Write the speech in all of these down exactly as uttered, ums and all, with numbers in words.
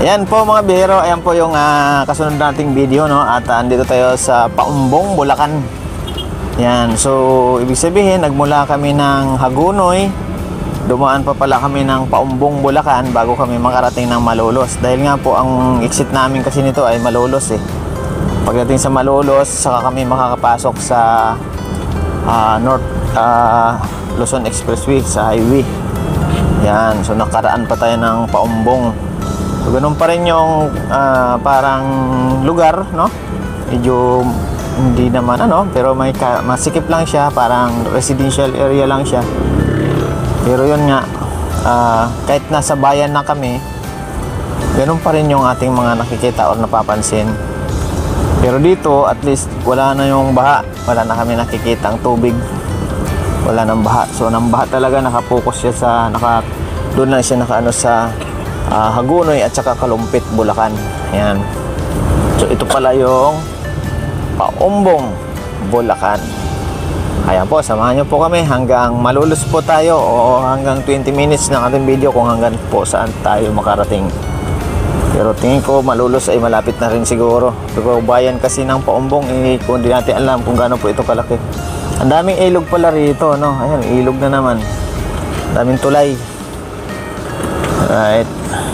Ayan po mga bihero, ayan po yung uh, kasunod nating video, no? At uh, andito tayo sa Paumbong, Bulacan. Ayan, so ibig sabihin nagmula kami ng Hagunoy, dumaan pa pala kami ng Paumbong, Bulacan bago kami makarating ng Malolos. Dahil nga po ang exit namin kasi nito ay Malolos eh. Pagdating sa Malolos, saka kami makakapasok sa uh, North uh, Luzon Expressway, sa highway. Ayan, so nakaraan pa tayo ng Paumbong. So, ganun pa rin yung uh, parang lugar, no? Medyo hindi naman ano, pero may masikip lang siya, parang residential area lang siya. Pero yun nga, uh, kahit nasa bayan na kami, ganun pa rin yung ating mga nakikita o napapansin. Pero dito, at least wala na yung baha, wala na kami nakikita ang tubig, wala nang baha. So nang baha talaga, nakapokus siya sa, naka, doon lang siya nakaano sa Uh, Hagunoy at saka Kalumpit, Bulacan. Ayan. So ito pala yung Paumbong, Bulacan. Ayan po, samahan nyo po kami hanggang Malolos po tayo, o hanggang twenty minutes ng ating video kung hanggang po saan tayo makarating. Pero tingin ko Malolos ay malapit na rin siguro. Pero bayan kasi ng Paumbong, eh, kung di natin alam kung gaano po ito kalaki. Ang daming ilog pala rito, no? Ayan, ilog na naman. Daming tulay. Right.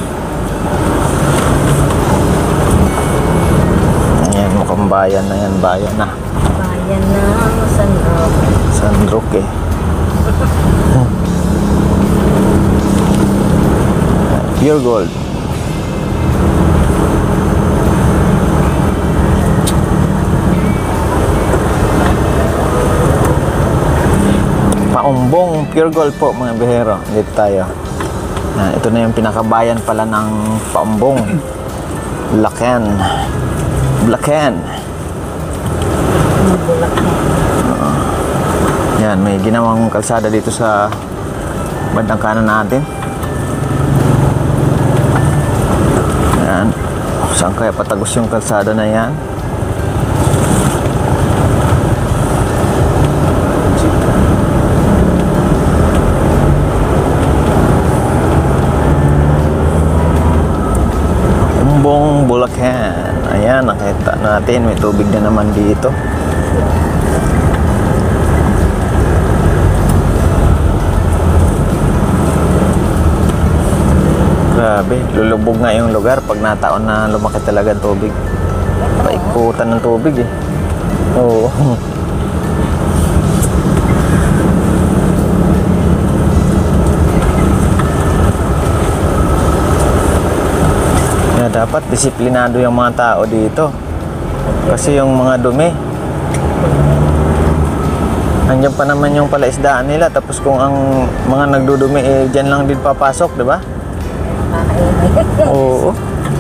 Ayan, mukhang bayan na yan. Bayan na. Bayan na San Roque. San Roque. Pure gold. Paumbong, pure gold po mga bihero. Dito tayo. Ah, ito na yung pinakabayan pala ng Paumbong, Bulacan. Bulacan. Uh, yan, may ginawang kalsada dito sa bandang kanan natin. Yan. Saan kaya patagos yung kalsada na yan? Bulacan. Ayan, nakita natin may tubig na naman dito. Grabe, lulubog nga yung lugar pag nataon na lumaki talaga ang tubig. Paikutan ng tubig eh. Oo. Dapat disiplinado yung mga tao dito kasi yung mga dumi, andyan pa naman yung palaisdaan nila, tapos kung ang mga nagdudumi eh dyan lang din papasok, di ba? Oo.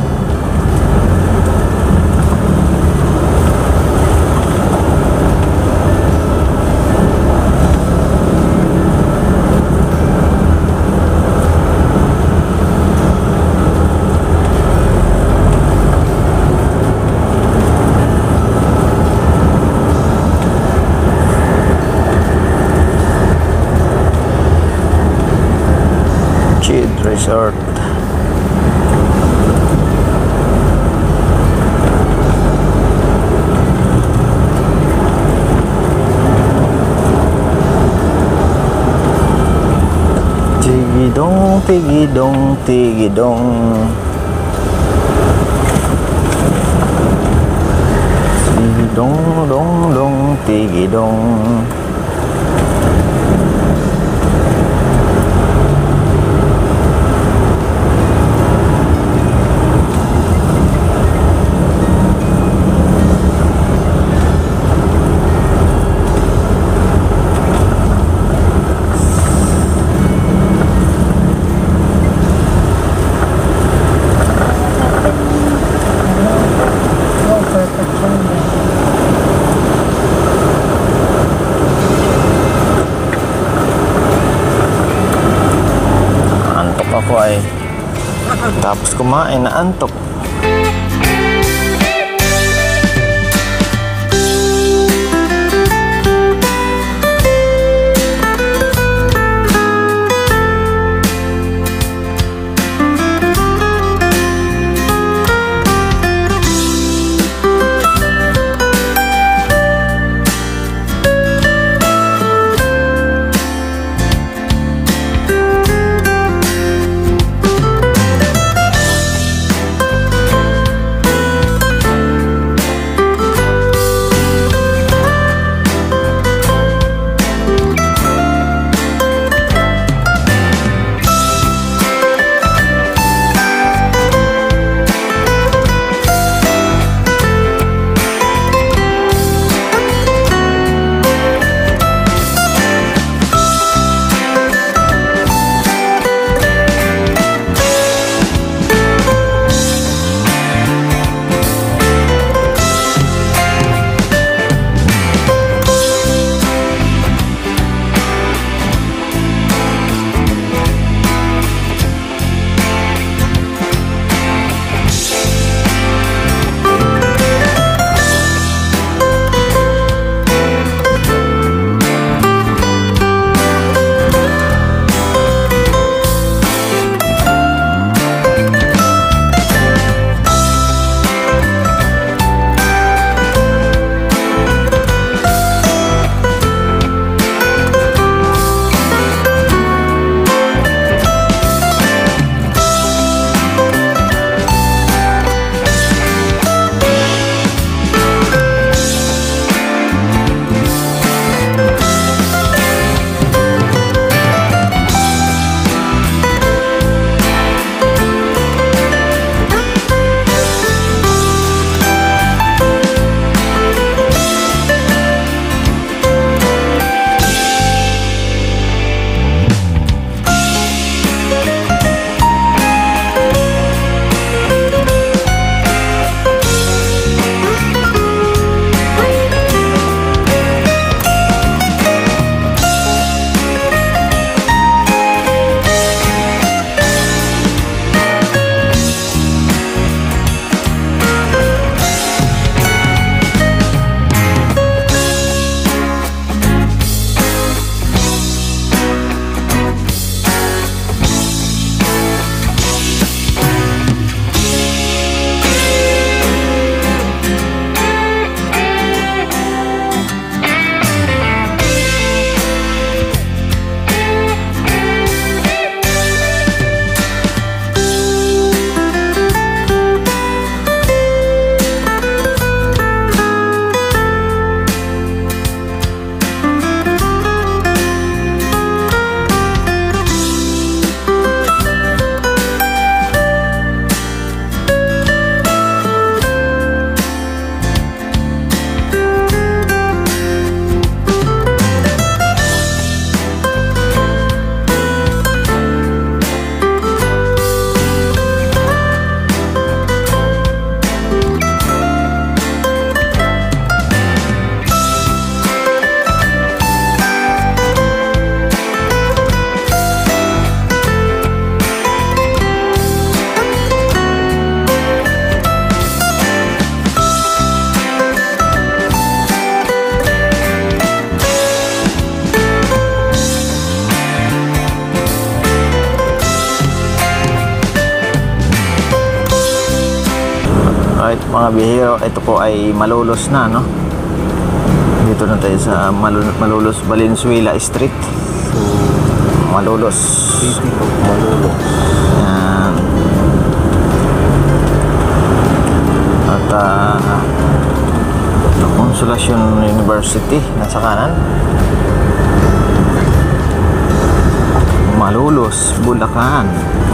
Resort. Tigidong, tigidong, tigidong. Tigidong, dong, dong, tigidong. Ako ay tapos kumain na antok. mga bihiro, ito po ay Malolos na, no? Dito na tayo sa Mal- Malolos Valenzuela Street. Malolos. City of Malolos. Yan. At uh, Consolacion University nasa kanan. Malolos, Bulacan.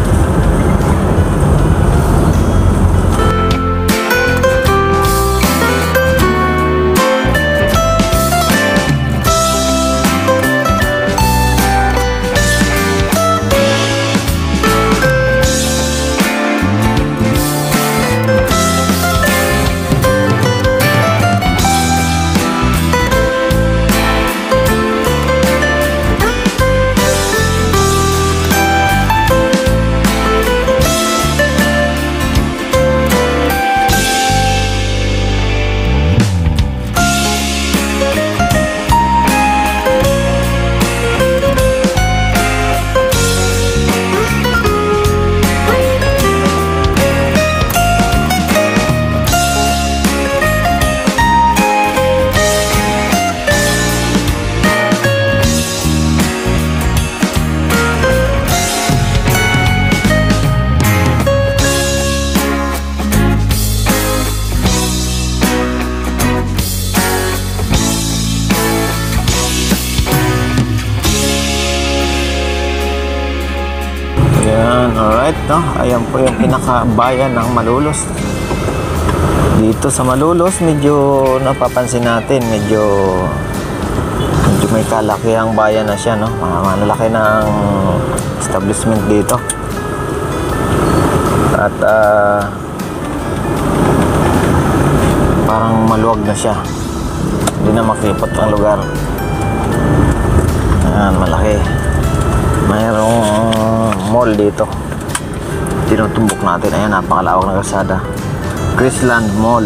Ayan, alright, no? Ayan po yung pinakabayan ng Malolos. Dito sa Malolos, medyo napapansin natin, medyo medyo may kalakihang bayan na siya, no? Ma- Malaki ng establishment dito. At ah, parang maluwag na siya. Hindi na makipot ang lugar. Ayan, malaki. Mayroong mall dito. Tinutumbok natin. Ayan, napakalawak na kalsada. Graceland Mall.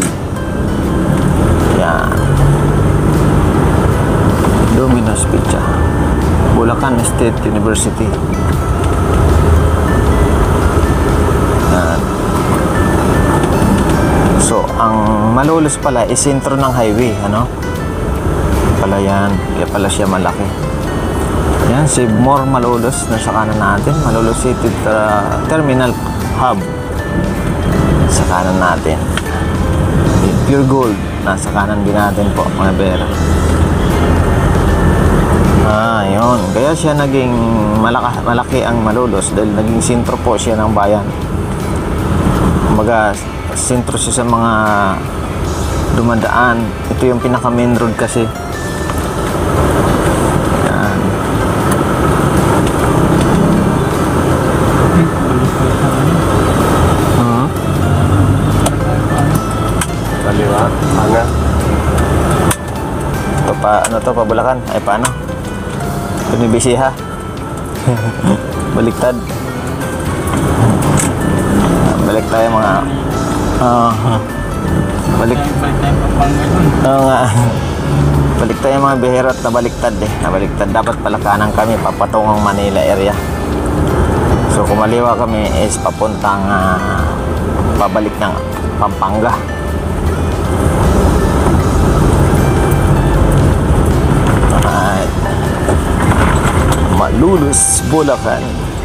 Yan. Domino's Pizza. Bulacan State University. Yan. So, ang Malolos pala is sentro ng highway, ano? Pala yan. Kaya pala siya malaki. Yan, Sibmore Malolos nasa kanan natin. Malolos City uh, Terminal Hub sa kanan natin. Pure Gold nasa kanan din natin po, mga bera. Ah, yun. Kaya siya naging malaka, malaki ang Malolos dahil naging sentro po siya ng bayan. Kumbaga, sentro siya sa mga dumadaan. Ito yung pinaka main road kasi. Kaliwa, kanan. Ito pa, ano to, pa Bulacan? Ay, paano? Pinibisiha. Baliktad. Balik tayo mga... Uh, balik... Oo nga. Balik tayo mga bihira at nabaliktad eh. Nabaliktad. Dapat pala kanan kami, papatungong Manila area. So, kumaliwa kami is papuntang... Uh, pabalik ng Pampanga. Malolos, Bulacan.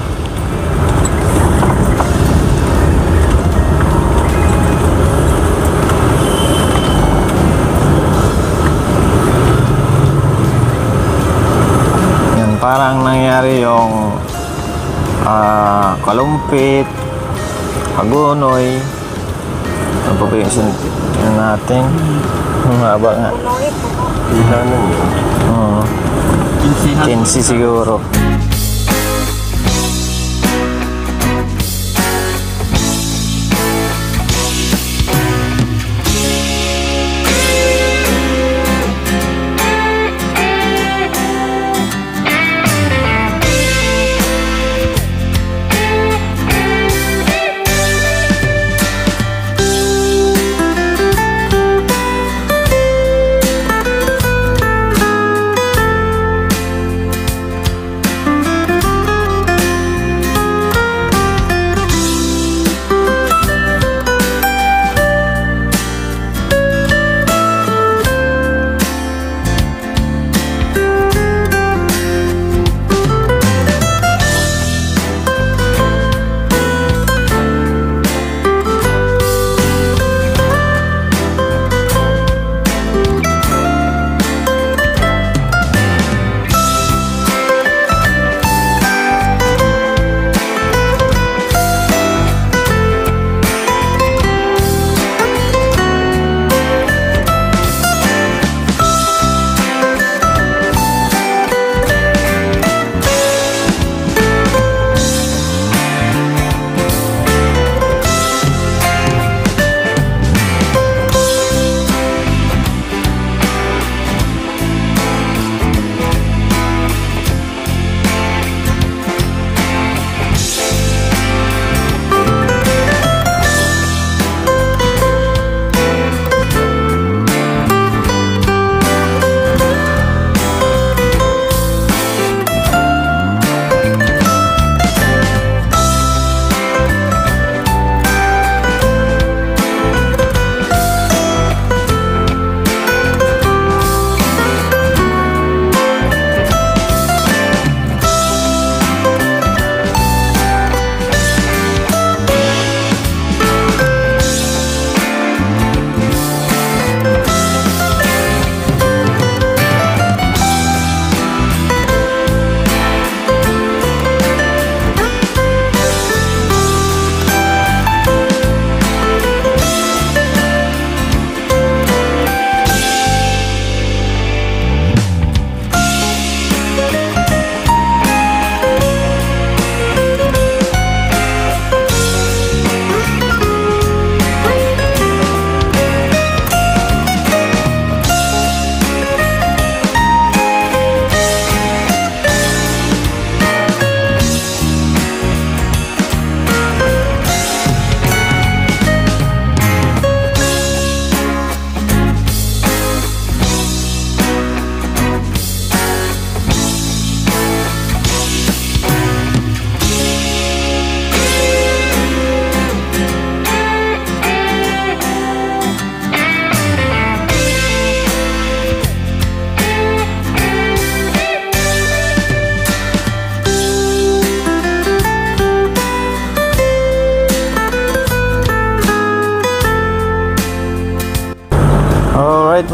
Yan, parang nangyari yung uh, Kalumpit, Hagonoy. Ano pa ba yung sin- yun natin? Ang haba nga. Ilanan yun. Oo. Kinsi siguro.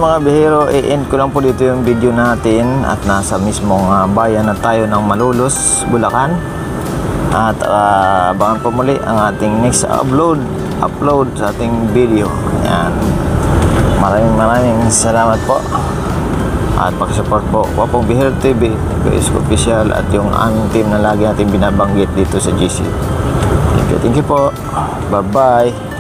mga bihero, i-end ko lang po dito yung video natin at nasa mismong ah, bayan na tayo ng Malolos, Bulacan. At ah, abangan po muli ang ating next upload upload sa ating video. Ayan. Maraming maraming salamat po. At pakisupport po po pong Bihero T V, Kuis Official at yung aming team na lagi natin binabanggit dito sa G C. Thank you, thank you po. Bye bye.